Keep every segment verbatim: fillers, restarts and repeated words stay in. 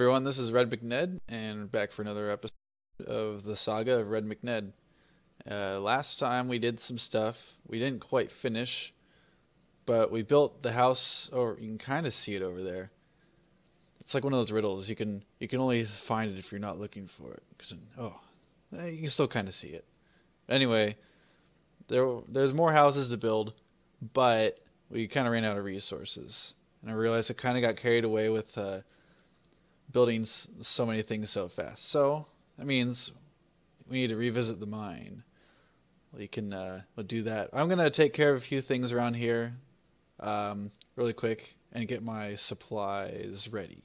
Everyone, this is RedMcNed, and back for another episode of the Saga of RedMcNed. Uh, last time we did some stuff. We didn't quite finish, but we built the house. Or you can kind of see it over there. It's like one of those riddles. You can you can only find it if you're not looking for it. Cause oh, eh, you can still kind of see it. Anyway, there there's more houses to build, but we kind of ran out of resources, and I realized I kind of got carried away with. Uh, building so many things so fast. So that means we need to revisit the mine. We can uh, we'll do that. I'm going to take care of a few things around here um, really quick and get my supplies ready.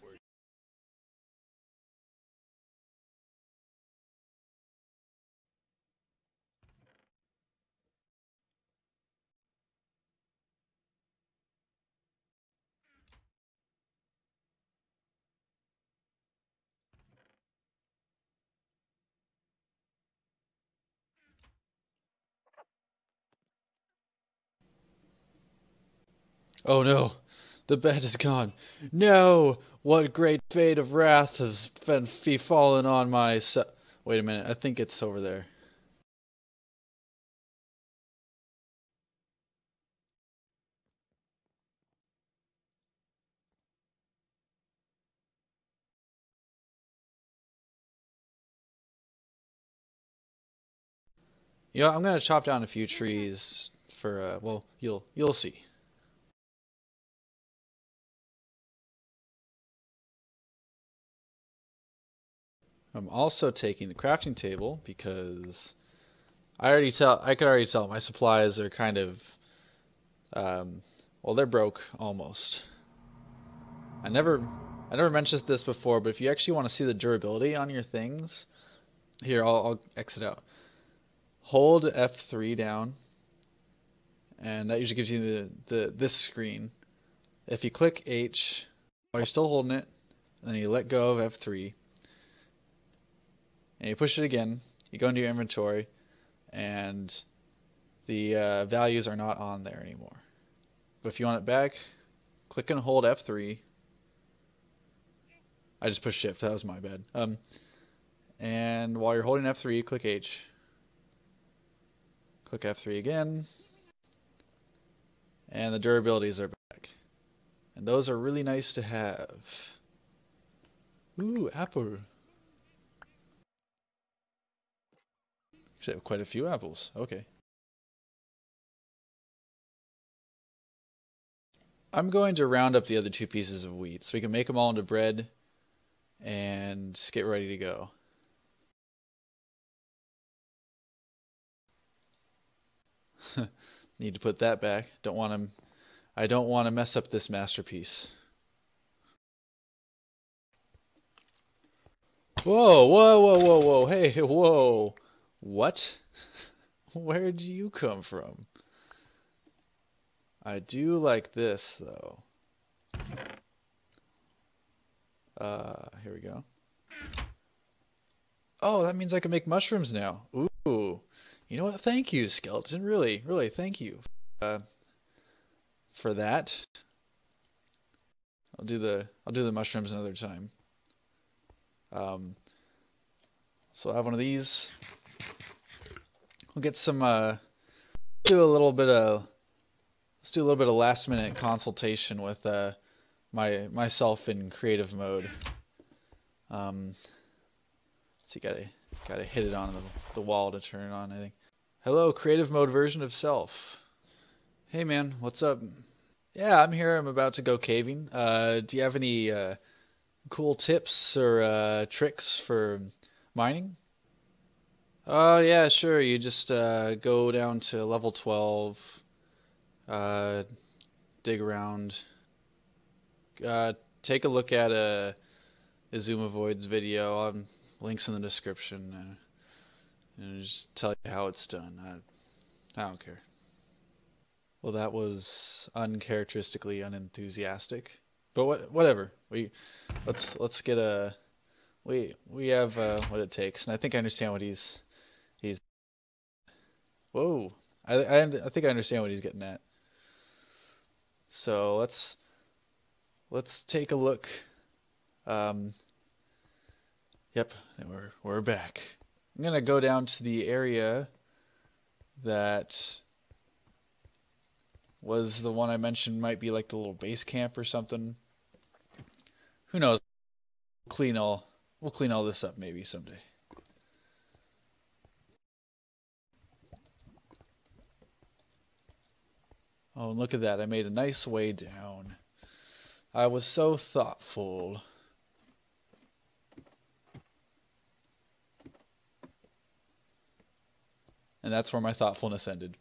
Oh no, the bed is gone. No, what great fate of wrath has been fallen on my se- Wait a minute, I think it's over there. You know, I'm gonna chop down a few trees for uh, well, you'll you'll see. I'm also taking the crafting table because I already tell I could already tell my supplies are kind of um, well, they're broke almost. I never I never mentioned this before, but if you actually want to see the durability on your things, here I'll, I'll exit out. Hold F three down, and that usually gives you the, the this screen. If you click H while you're still holding it, and then you let go of F three, and you push it again, you go into your inventory, and the uh, values are not on there anymore. But if you want it back, click and hold F three. I just pushed shift, that was my bad. Um, and while you're holding F three, click H. Click F three again. And the durabilities are back. And those are really nice to have. Ooh, apple. Actually, I have quite a few apples. Okay. I'm going to round up the other two pieces of wheat so we can make them all into bread and get ready to go. Need to put that back. Don't want to. I don't want to mess up this masterpiece. Whoa! Whoa! Whoa! Whoa! Whoa! Hey! Whoa! What? Where'd you come from? I do like this though. Uh, here we go. Oh, that means I can make mushrooms now. Ooh. You know what? Thank you, skeleton. Really, really, thank you uh, for that. I'll do the I'll do the mushrooms another time. Um, so I'll have one of these. We'll get some. Uh, do a little bit of. Let's do a little bit of last minute consultation with uh, my myself in creative mode. Um, let's see, gotta gotta hit it on the, the wall to turn it on. I think. Hello, creative mode version of self. Hey man, what's up? Yeah, I'm here. I'm about to go caving. Uh, do you have any uh, cool tips or uh, tricks for mining? Oh yeah, sure. You just uh, go down to level twelve, uh, dig around, uh, take a look at uh, Izumavoid's video. Um, links in the description, uh, and just tell you how it's done. I, I don't care. Well, that was uncharacteristically unenthusiastic, but what, whatever. We let's let's get a we we have uh, what it takes, and I think I understand what he's he's. Whoa, I I I think I understand what he's getting at. So let's let's take a look Um, yep, we're, we're back. I'm going to go down to the area that was the one I mentioned might be like the little base camp or something. Who knows? We'll clean all, we'll clean all this up maybe someday. Oh, and look at that. I made a nice way down. I was so thoughtful. And that's where my thoughtfulness ended.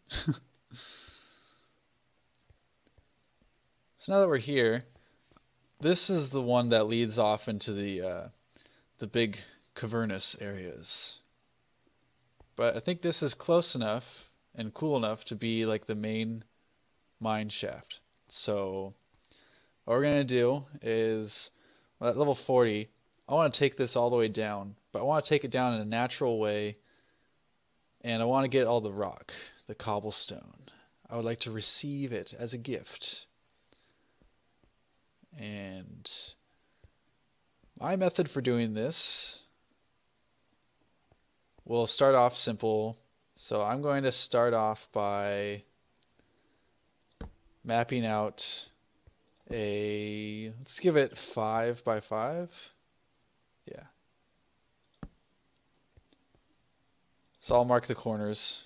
So now that we're here, this is the one that leads off into the uh, the big cavernous areas. But I think this is close enough and cool enough to be like the main mine shaft. So what we're going to do is, well, at level forty, I want to take this all the way down. But I want to take it down in a natural way. And I want to get all the rock, the cobblestone. I would like to receive it as a gift. And my method for doing this will start off simple. So I'm going to start off by mapping out a, let's give it five by five. Yeah. So I'll mark the corners.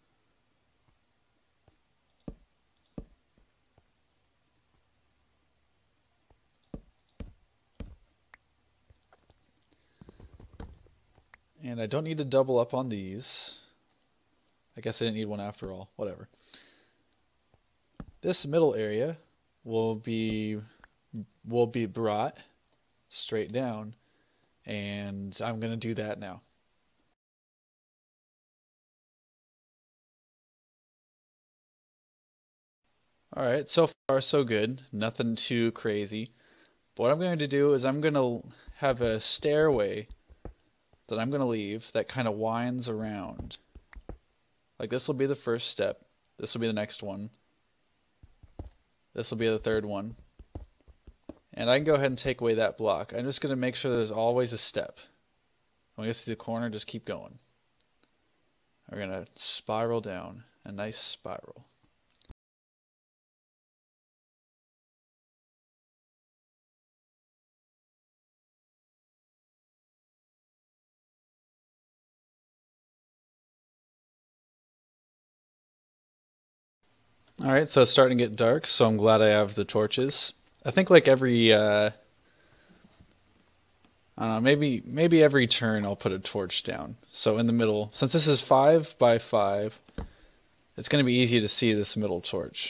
And I don't need to double up on these. I guess I didn't need one after all. Whatever. This middle area will be will be brought straight down, and I'm going to do that now. Alright, so far so good. Nothing too crazy. But what I'm going to do is I'm going to have a stairway that I'm going to leave that kind of winds around. Like this will be the first step. This will be the next one. This will be the third one. And I can go ahead and take away that block. I'm just going to make sure there's always a step. When we get to the corner, just keep going. We're going to spiral down. A nice spiral. Alright, so it's starting to get dark, so I'm glad I have the torches. I think like every, uh, I don't know, maybe maybe every turn I'll put a torch down. So in the middle, since this is five by five, it's going to be easy to see this middle torch.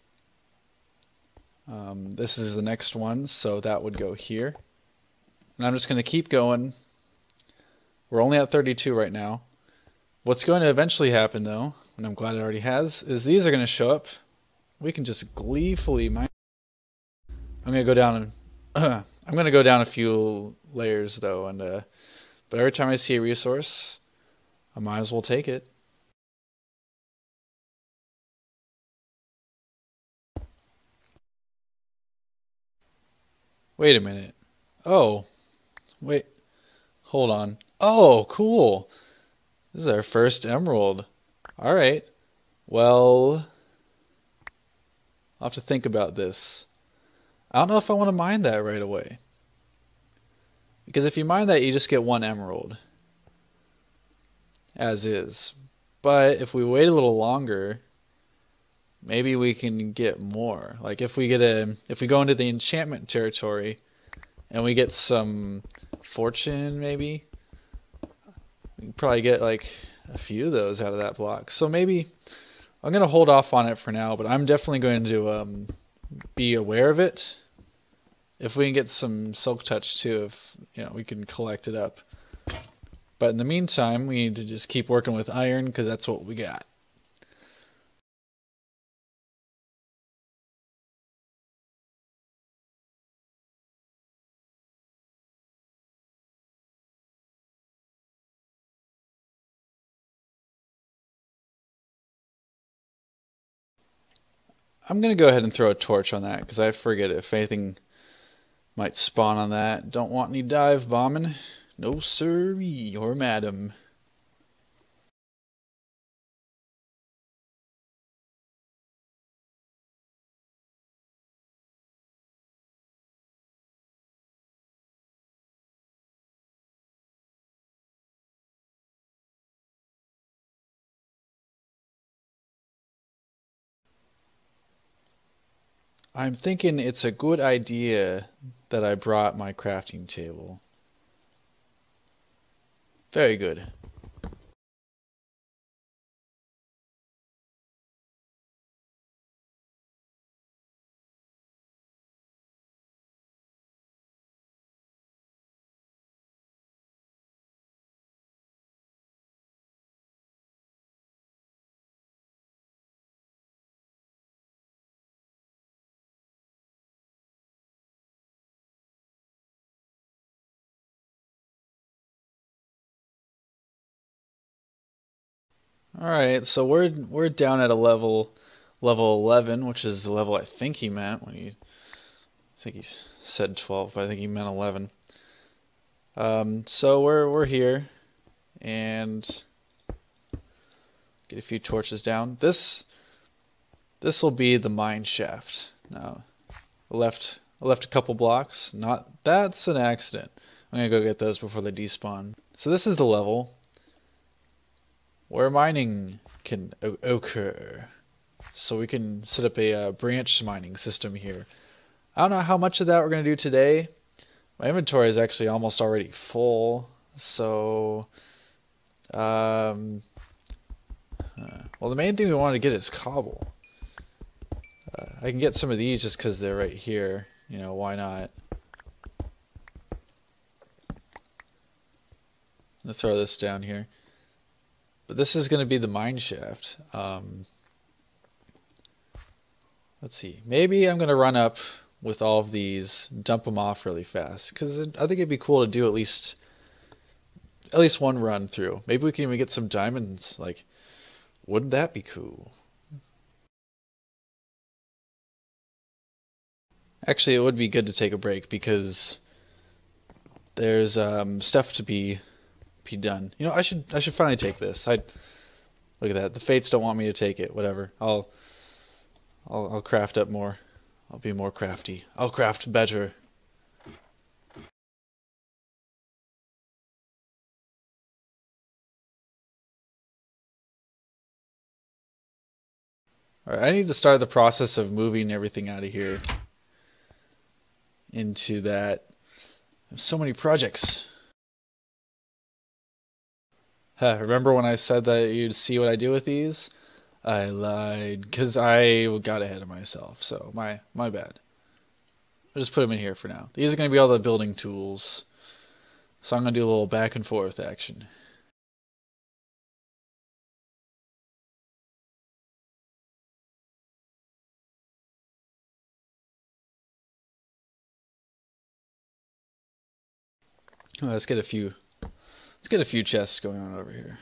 Um, this is the next one, so that would go here. And I'm just going to keep going. We're only at thirty-two right now. What's going to eventually happen, though, and I'm glad it already has, is these are going to show up. We can just gleefully mine. I'm going to go down and uh, I'm going to go down a few layers, though, and uh, but every time I see a resource, I might as well take it. Wait a minute. Oh, wait. Hold on. Oh, cool. This is our first emerald. All right. Well, I'll have to think about this. I don't know if I want to mine that right away. Because if you mine that, you just get one emerald. As is. But if we wait a little longer, maybe we can get more. Like if we get a, if we go into the enchantment territory and we get some fortune, maybe we can probably get like a few of those out of that block. So maybe I'm going to hold off on it for now, but I'm definitely going to um, be aware of it. If we can get some silk touch too, if you know, we can collect it up. But in the meantime, we need to just keep working with iron because that's what we got. I'm going to go ahead and throw a torch on that because I forget if anything Might spawn on that. Don't want any dive bombing. No sirree or madam. I'm thinking it's a good idea that I brought my crafting table. Very good. All right, so we're we're down at a level level eleven, which is the level I think he meant when he I think he said twelve, but I think he meant eleven. Um, so we're we're here, and get a few torches down. This this will be the mine shaft. Now, I left I left a couple blocks. Not that's an accident. I'm gonna go get those before they despawn. So this is the level where mining can occur. So we can set up a uh, branch mining system here. I don't know how much of that we're going to do today. My inventory is actually almost already full. So, um, uh, well, the main thing we want to get is cobble. Uh, I can get some of these just because they're right here. You know, why not? I'm going to throw this down here. But this is going to be the mine shaft. Um, let's see. Maybe I'm going to run up with all of these, dump them off really fast, because I think it'd be cool to do at least at least one run through. Maybe we can even get some diamonds. Like, wouldn't that be cool? Actually, it would be good to take a break because there's um, stuff to be be done. You know, I should I should finally take this. I look at that. The fates don't want me to take it. Whatever. I'll I'll I'll craft up more. I'll be more crafty. I'll craft better. All right, I need to start the process of moving everything out of here into that. There's so many projects. Huh, remember when I said that you'd see what I do with these? I lied because I got ahead of myself. So my my bad. I'll just put them in here for now. These are going to be all the building tools. So I'm going to do a little back and forth action. Oh, let's get a few. Let's get a few chests going on over here.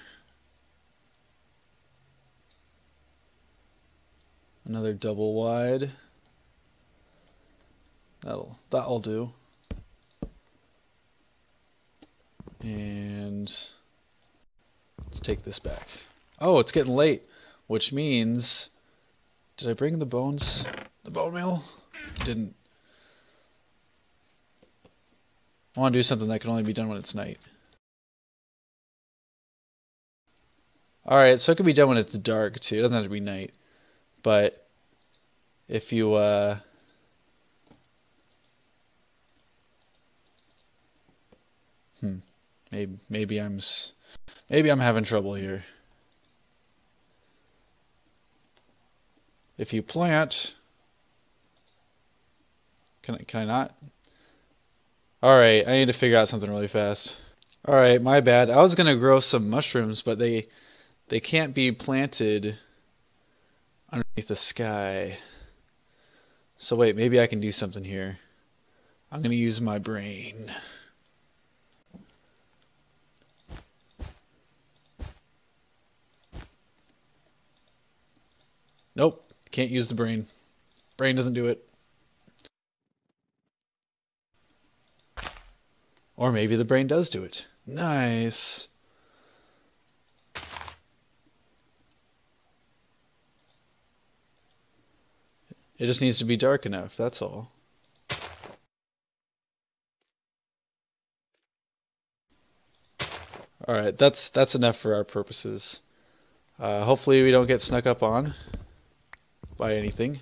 Another double wide. That'll that'll do. And let's take this back. Oh, it's getting late, which means did I bring the bones? The bone meal? Didn't. I want to do something that can only be done when it's night. Alright, so it can be done when it's dark too. It doesn't have to be night. But if you uh hmm maybe maybe I'm maybe I'm having trouble here. If you plant, can I can I not? Alright, I need to figure out something really fast. Alright, my bad. I was gonna grow some mushrooms, but they they can't be planted underneath the sky. So wait, maybe I can do something here. I'm gonna use my brain. Nope, can't use the brain. Brain doesn't do it. Or maybe the brain does do it. Nice. It just needs to be dark enough, that's all. Alright, that's that's enough for our purposes. Uh, hopefully we don't get snuck up on by anything.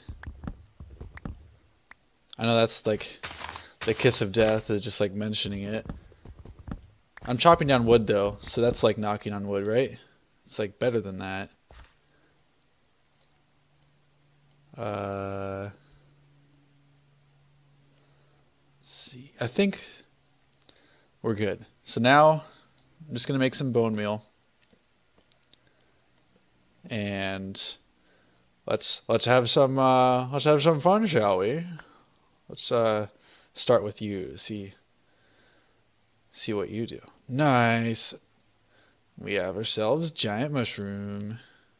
I know that's like the kiss of death, is just like mentioning it. I'm chopping down wood though, so that's like knocking on wood, right? It's like better than that. Uh, let's see. I think we're good. So now I'm just gonna make some bone meal, and let's let's have some uh, let's have some fun, shall we? Let's uh, start with you. See see what you do. Nice. We have ourselves giant mushroom.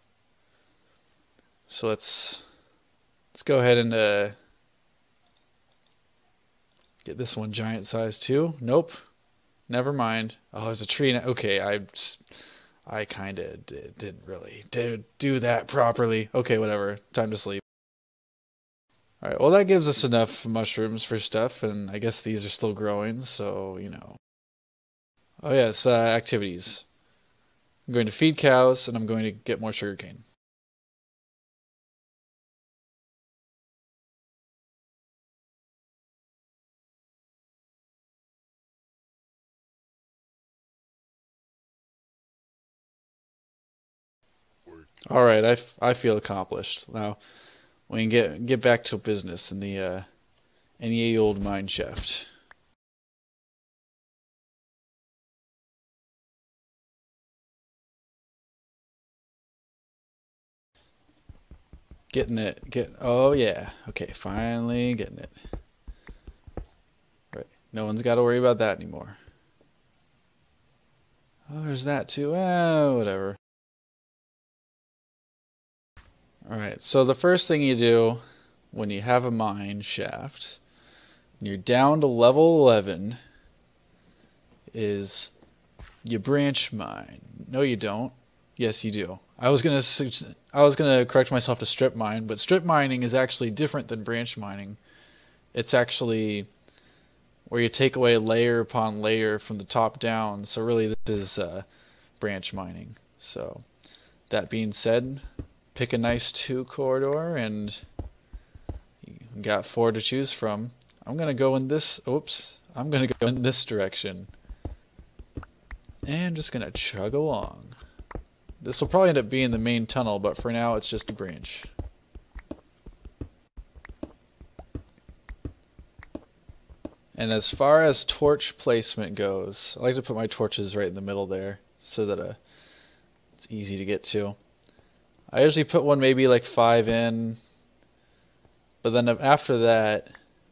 So let's let's go ahead and uh, get this one giant size too. Nope. Never mind. Oh, there's a tree. Okay, I I kind of did, didn't really did do that properly. Okay, whatever. Time to sleep. All right. Well, that gives us enough mushrooms for stuff, and I guess these are still growing, so you know. Oh yes, uh, activities. I'm going to feed cows, and I'm going to get more sugarcane. All right, I, f I feel accomplished. Now we can get get back to business in the uh, any old mine shaft. Getting it. Get. Oh yeah. Okay, finally getting it. Right. No one's got to worry about that anymore. Oh, there's that too. Oh, whatever. All right. So the first thing you do when you have a mine shaft, and you're down to level eleven, is you branch mine. No, you don't. Yes, you do. I was gonna I was gonna correct myself to strip mine, but strip mining is actually different than branch mining. It's actually where you take away layer upon layer from the top down. So really, this is uh, branch mining. So that being said, pick a nice two corridor, and you got four to choose from. I'm gonna go in this. Oops, I'm gonna go in this direction, and just gonna chug along. This will probably end up being the main tunnel, but for now it's just a branch. And as far as torch placement goes, I like to put my torches right in the middle there so that uh, it's easy to get to. I usually put one maybe like five in, but then after that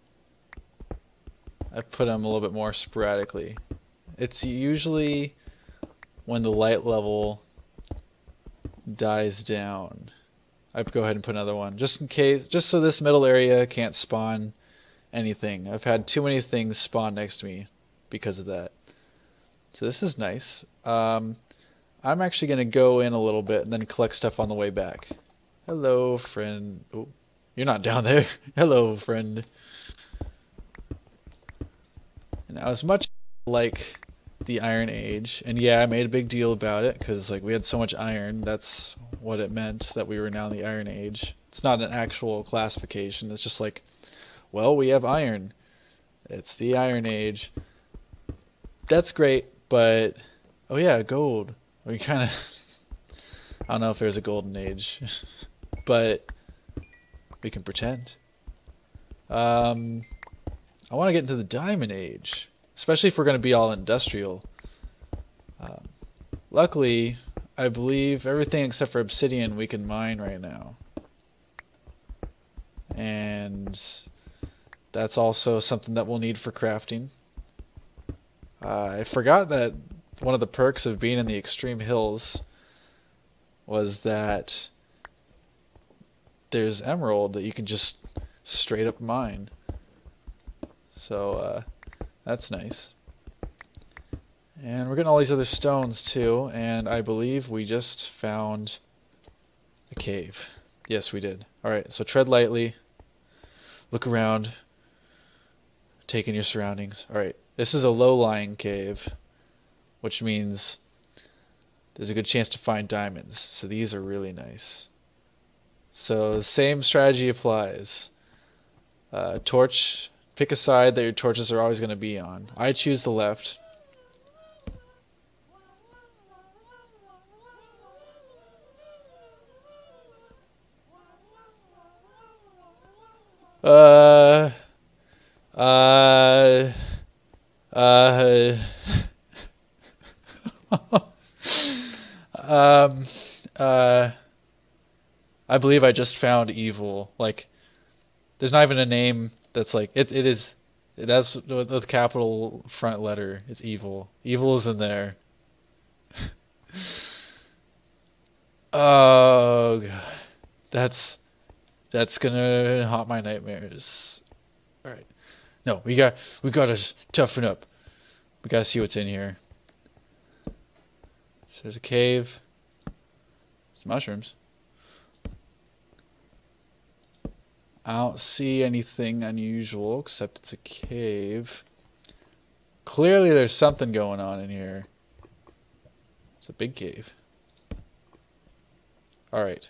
I put them a little bit more sporadically. It's usually when the light level dies down, I go ahead and put another one just in case, just so this middle area can't spawn anything. I've had too many things spawn next to me because of that. So this is nice. Um, I'm actually going to go in a little bit and then collect stuff on the way back. Hello, friend. Oh, you're not down there. Hello, friend. Now, as much like the Iron Age, and yeah, I made a big deal about it because like we had so much iron. That's what it meant, that we were now in the Iron Age. It's not an actual classification. It's just like, well, we have iron. It's the Iron Age. That's great, but oh yeah, gold. We kind of I don't know if there's a golden age, but we can pretend. Um, I want to get into the Diamond Age, especially if we're going to be all industrial. Um, luckily, I believe everything except for obsidian we can mine right now. And that's also something that we'll need for crafting. Uh, I forgot that one of the perks of being in the extreme hills was that there's emerald that you can just straight up mine. So uh, that's nice. And we're getting all these other stones too, and I believe we just found a cave. Yes, we did. Alright, so tread lightly. Look around. Take in your surroundings. Alright, this is a low-lying cave, which means there's a good chance to find diamonds. So these are really nice. So the same strategy applies. Uh, torch, pick a side that your torches are always going to be on. I choose the left. Uh, uh, uh, um, uh, I believe I just found evil. Like, there's not even a name that's like, it, it is, that's with the capital front letter. It's evil. Evil is in there. Oh, God. That's, that's gonna haunt my nightmares. All right. No, we got, we gotta toughen up. We gotta see what's in here. So there's a cave. Some mushrooms. I don't see anything unusual except it's a cave. Clearly there's something going on in here. It's a big cave. Alright.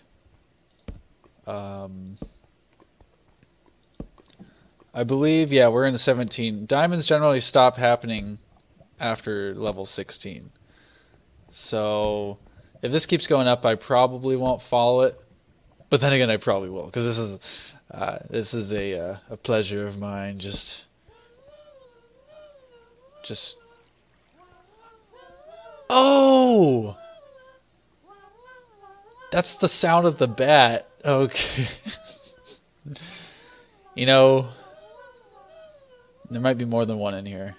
Um, I believe, yeah, we're in seventeen. Diamonds generally stop happening after level sixteen. So if this keeps going up, I probably won't follow it. But then again, I probably will, because this is uh, this is a uh, a pleasure of mine. Just, just. Oh, that's the sound of the bat. Okay. You know, there might be more than one in here.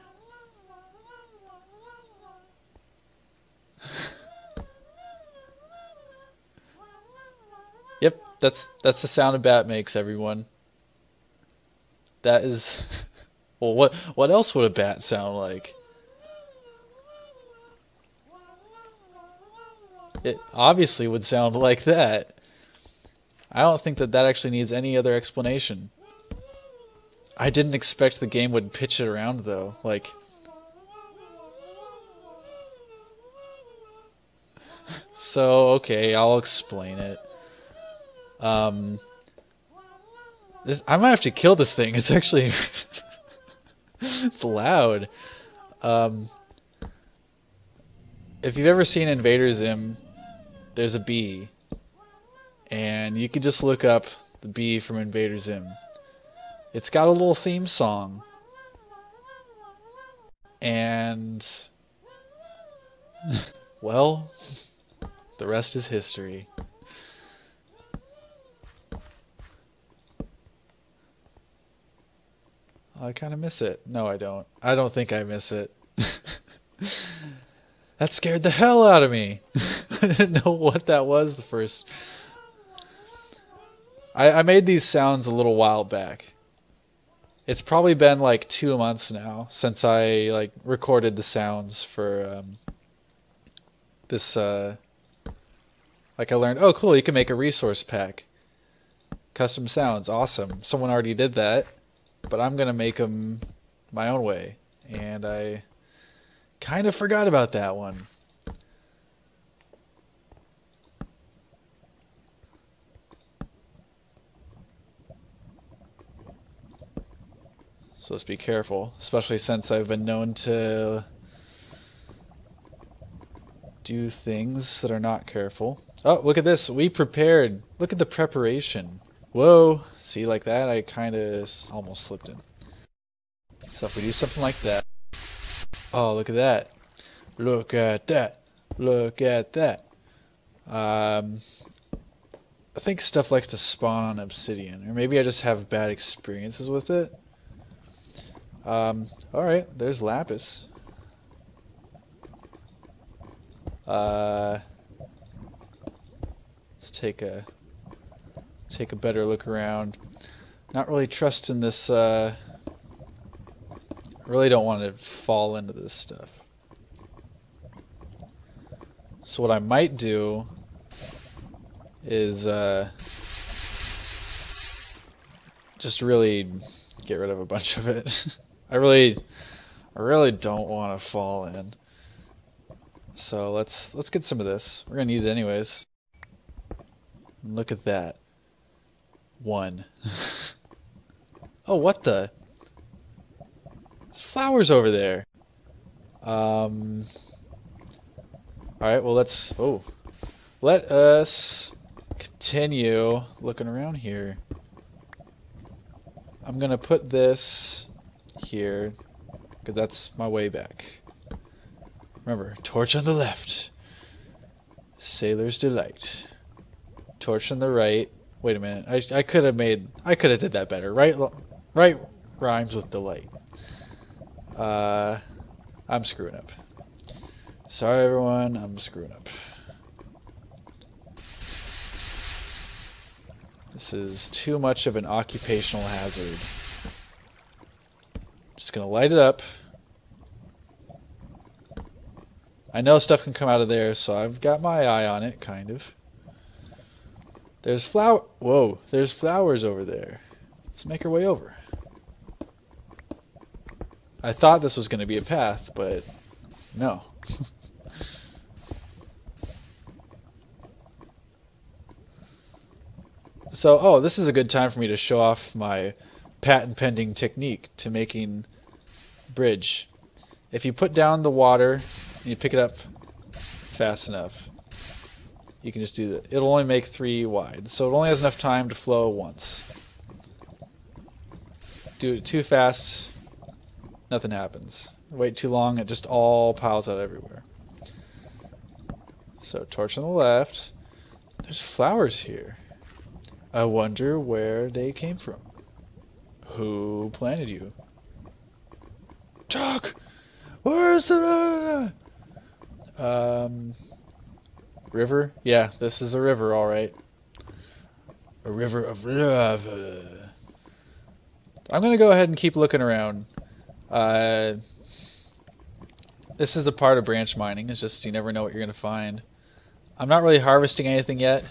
Yep, that's that's the sound a bat makes, everyone. That is, well, what what else would a bat sound like? It obviously would sound like that. I don't think that that actually needs any other explanation. I didn't expect the game would pitch it around, though. Like, so, okay, I'll explain it. Um, this, I might have to kill this thing. It's actually, it's loud. Um, if you've ever seen Invader Zim, there's a bee. And you can just look up the bee from Invader Zim. It's got a little theme song. And, well, the rest is history. I kind of miss it. No, I don't. I don't think I miss it. That scared the hell out of me. I didn't know what that was the first. I, I made these sounds a little while back. It's probably been like two months now since I like recorded the sounds for um, this. Uh, like I learned, oh cool, you can make a resource pack. Custom sounds, awesome. Someone already did that, but I'm gonna make them my own way, and I kind of forgot about that one. So let's be careful, especially since I've been known to do things that are not careful. Oh, look at this. We prepared. Look at the preparation. Whoa. See, like that, I kind of almost slipped in. So if we do something like that. Oh, look at that. Look at that. Look at that. Um, I think stuff likes to spawn on obsidian. Or maybe I just have bad experiences with it. Um, alright, there's lapis. Uh, let's take a take a better look around. Not really trusting this, uh, really don't want to fall into this stuff. So what I might do is uh, just really get rid of a bunch of it. I really, I really don't want to fall in. So let's let's get some of this. We're gonna need it anyways. Look at that. One. Oh, what the? There's flowers over there. Um. All right. Well, let's. Oh, let us continue looking around here. I'm gonna put this here because that's my way back. Remember, torch on the left. Sailor's delight. Torch on the right. Wait a minute. I I could have made. I could have did that better. Right. Right rhymes with delight. Uh, I'm screwing up. Sorry, everyone. I'm screwing up. This is too much of an occupational hazard. Just gonna light it up. I know stuff can come out of there, so I've got my eye on it, kind of. There's flower. Whoa, there's flowers over there. Let's make our way over. I thought this was going to be a path, but no. So, oh, this is a good time for me to show off my patent pending technique to making bridge. If you put down the water and you pick it up fast enough, you can just do that. It'll only make three wide, so it only has enough time to flow once. Do it too fast, nothing happens. Wait too long, it just all piles out everywhere. So, torch on the left. There's flowers here. I wonder where they came from. Who planted you? Chuck! Where's the... Um... River? Yeah, this is a river, alright. A river of love. I'm gonna go ahead and keep looking around. Uh... This is a part of branch mining. It's just you never know what you're gonna find. I'm not really harvesting anything yet.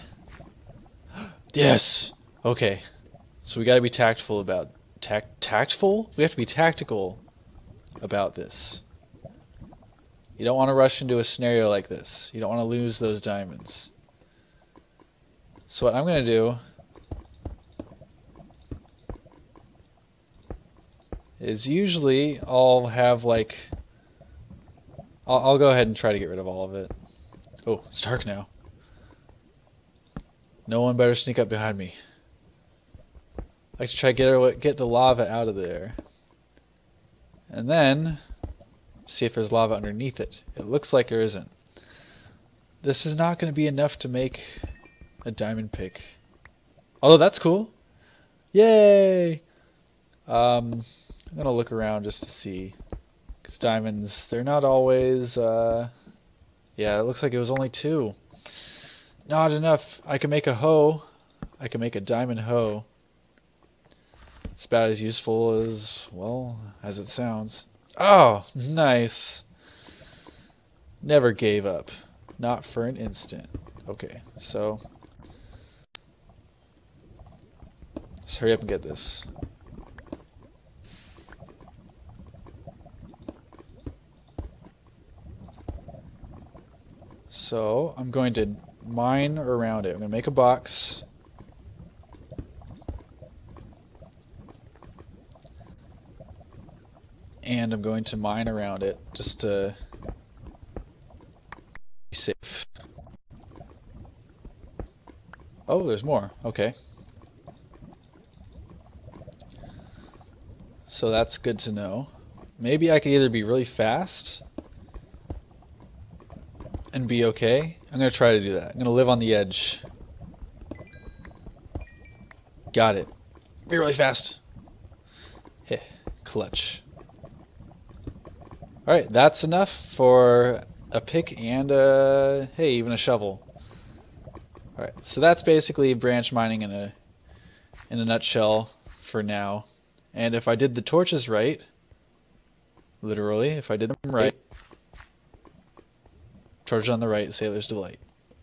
Yes! Okay. So we gotta be tactful about... Tact tactful? We have to be tactical about this. You don't want to rush into a scenario like this. You don't want to lose those diamonds. So what I'm going to do is usually I'll have like... I'll, I'll go ahead and try to get rid of all of it. Oh, it's dark now. No one better sneak up behind me. I like to try to get, get the lava out of there. And then see if there's lava underneath it. It looks like there isn't. This is not going to be enough to make a diamond pick. Although that's cool. Yay! Um, I'm going to look around just to see. Because diamonds, they're not always... Uh, yeah, it looks like it was only two. Not enough. I can make a hoe. I can make a diamond hoe. It's about as useful as, well, as it sounds. Oh, nice. Never gave up. Not for an instant. Okay, so... Let's hurry up and get this. So, I'm going to mine around it. I'm going to make a box. And I'm going to mine around it just to be safe. Oh, there's more. Okay. So that's good to know. Maybe I could either be really fast and be okay. I'm going to try to do that. I'm going to live on the edge. Got it. Be really fast. Heh, clutch. Alright, that's enough for a pick and a, hey, even a shovel. Alright, so that's basically branch mining in a in a nutshell for now. And if I did the torches right, literally, if I did them right, Torch on the right, Sailor's Delight.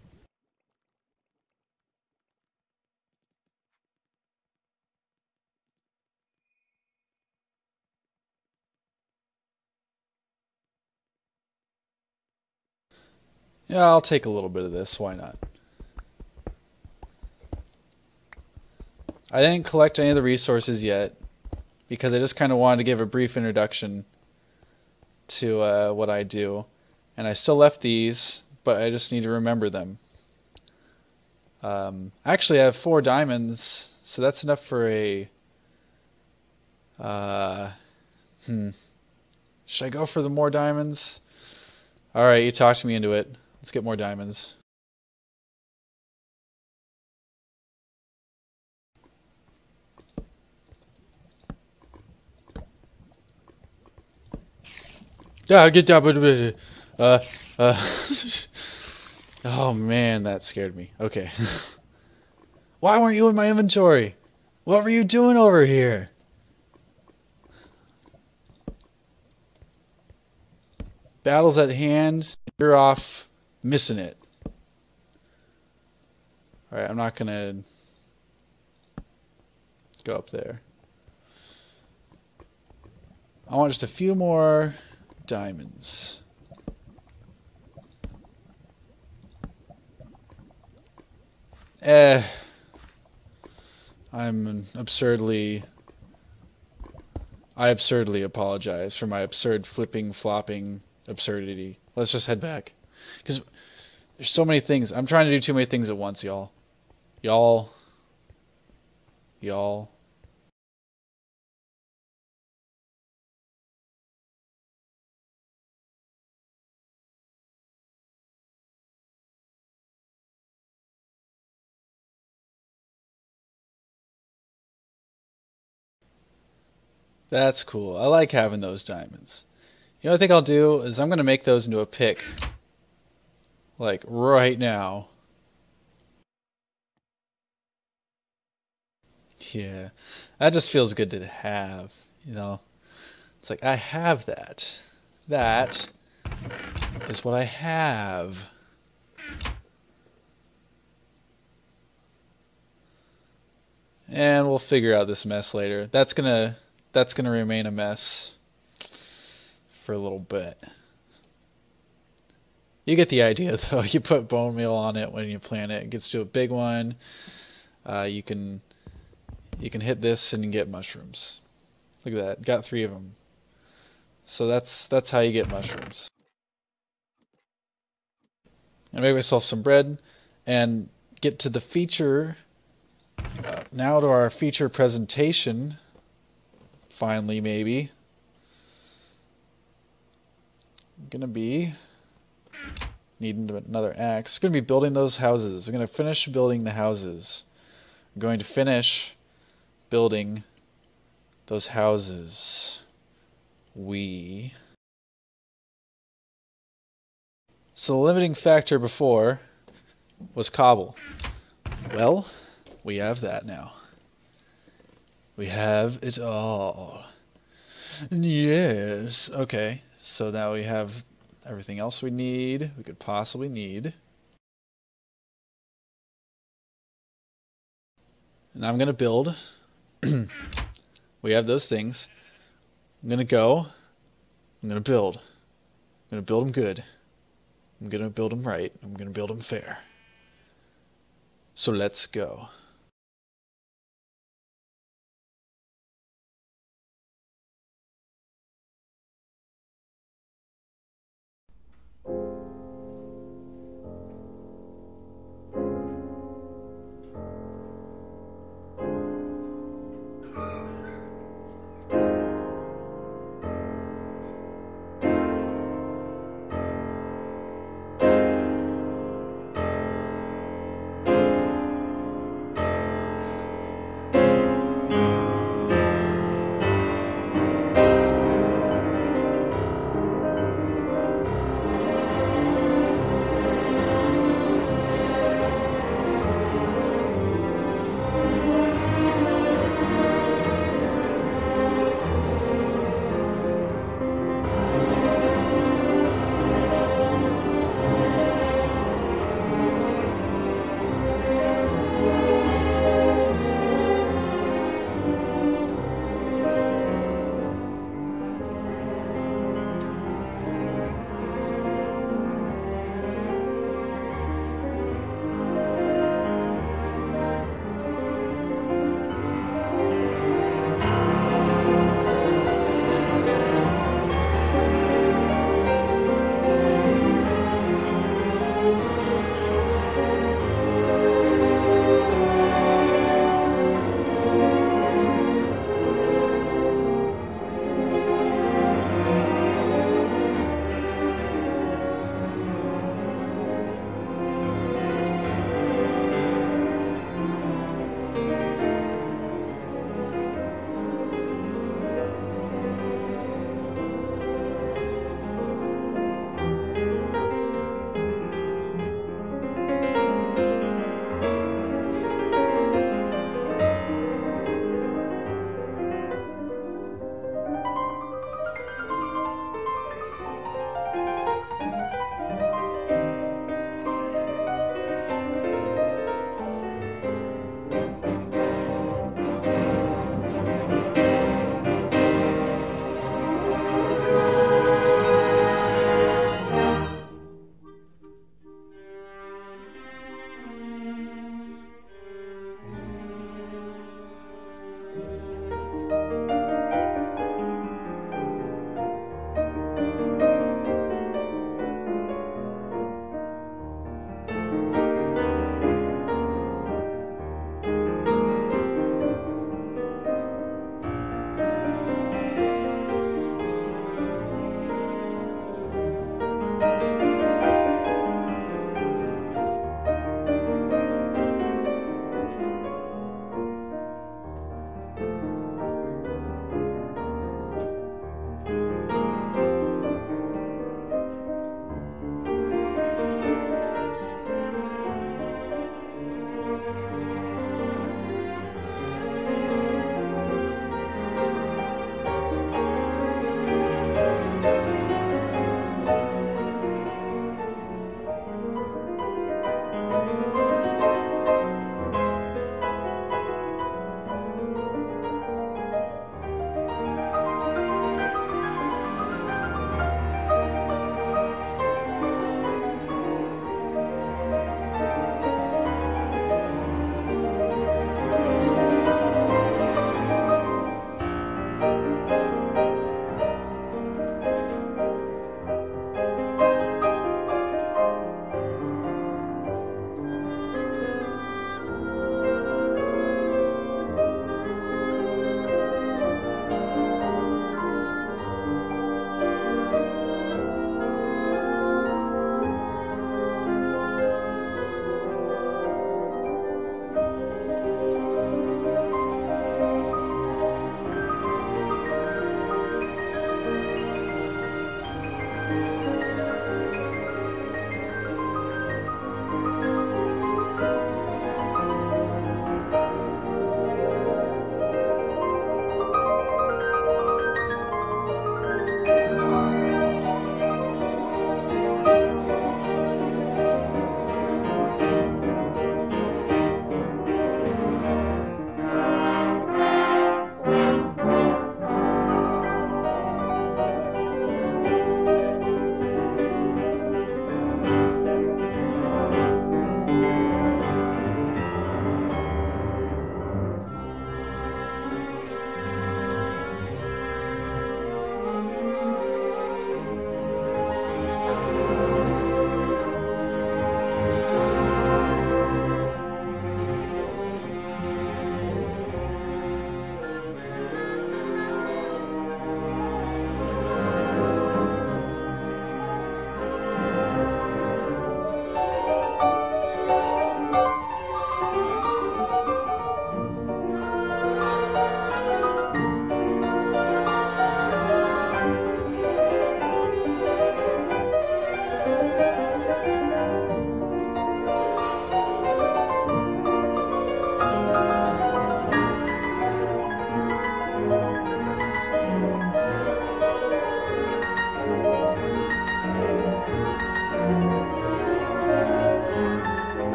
Yeah, I'll take a little bit of this. Why not? I didn't collect any of the resources yet because I just kind of wanted to give a brief introduction to uh, what I do. And I still left these, but I just need to remember them. Um, actually, I have four diamonds, so that's enough for a... Uh, hmm. Should I go for the more diamonds? Alright, you talked me into it. Let's get more diamonds. Yeah, get down. Uh, uh. Oh man, that scared me. Okay. Why weren't you in my inventory? What were you doing over here? Battle's at hand. You're off missing it. Alright, I'm not gonna go up there. I want just a few more diamonds. Eh. I'm absurdly... I absurdly apologize for my absurd flipping, flopping absurdity. Let's just head back. Because there's so many things. I'm trying to do too many things at once, y'all. Y'all. Y'all. That's cool. I like having those diamonds. You know what I think I'll do is I'm going to make those into a pick. Like right now. Yeah. That just feels good to have, you know. It's like I have that. That is what I have. And we'll figure out this mess later. That's going to that's going to remain a mess for a little bit. You get the idea, though. You put bone meal on it when you plant it. It gets to a big one. Uh, you can you can hit this and you get mushrooms. Look at that. Got three of them. So that's that's how you get mushrooms. And make myself some bread and get to the feature. Uh, now to our feature presentation. Finally, maybe. Gonna be needing another axe. Gonna be building those houses. I'm gonna finish building the houses. I'm going to finish building those houses. We. So the limiting factor before was cobble. Well, we have that now. We have it all. Yes. Okay. So now we have everything else we need, we could possibly need. And I'm going to build. We have those things. I'm going to go. I'm going to build. I'm going to build them good. I'm going to build them right. I'm going to build them fair. So let's go.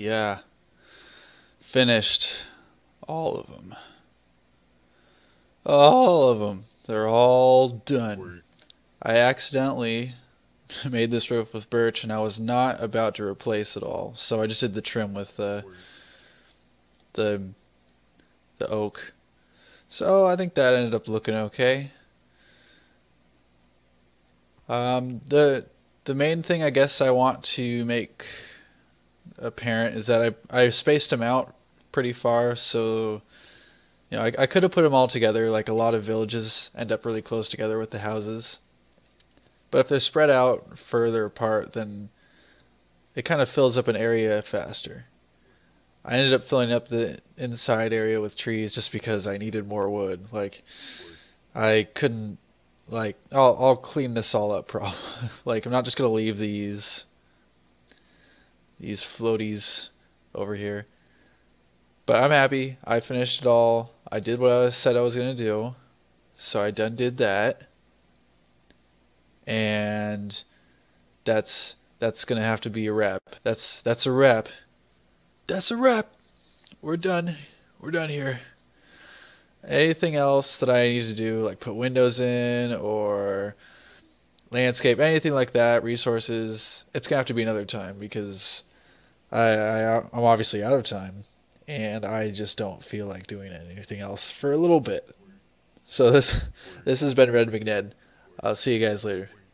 yeah. Finished all of them. All of them. They're all done. I accidentally made this roof with birch, and I was not about to replace it all, so I just did the trim with the the the oak. So I think that ended up looking okay. Um, the the main thing I guess I want to make apparent is that I I spaced them out pretty far, so you know I I could have put them all together. Like a lot of villages end up really close together with the houses, but if they're spread out further apart, then it kind of fills up an area faster. I ended up filling up the inside area with trees just because I needed more wood. Like I couldn't. Like, I'll, I'll clean this all up, probably. Like, I'm not just going to leave these, these floaties over here. But I'm happy. I finished it all. I did what I said I was going to do. So I done did that. And that's, that's going to have to be a wrap. That's, that's a wrap. That's a wrap. We're done. We're done here. Anything else that I need to do, like put windows in or landscape, anything like that, resources, it's going to have to be another time because I, I, I'm obviously out of time and I just don't feel like doing anything else for a little bit. So this, this has been RedMcNed. I'll see you guys later.